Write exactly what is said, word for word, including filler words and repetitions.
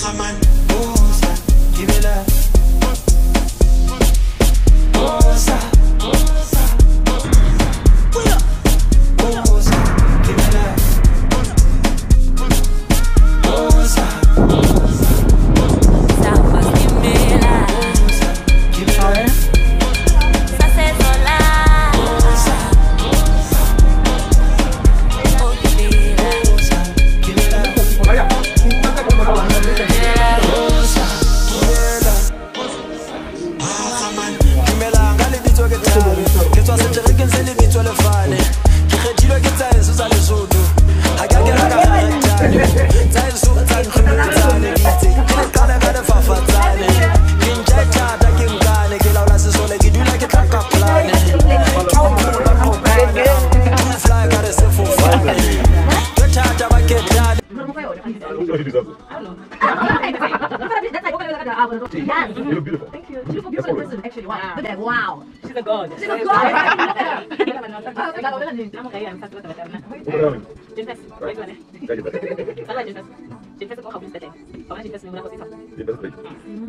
Yes. You look beautiful. Thank you. Beautiful, beautiful person, actually. Wow. Wow. Look at that. Wow. She's a god. She's a god. I'm okay. I'm fast with the Jennifer, where do you want it? I like Jennifer. Jennifer, go help me today. I want Jennifer to know what I'm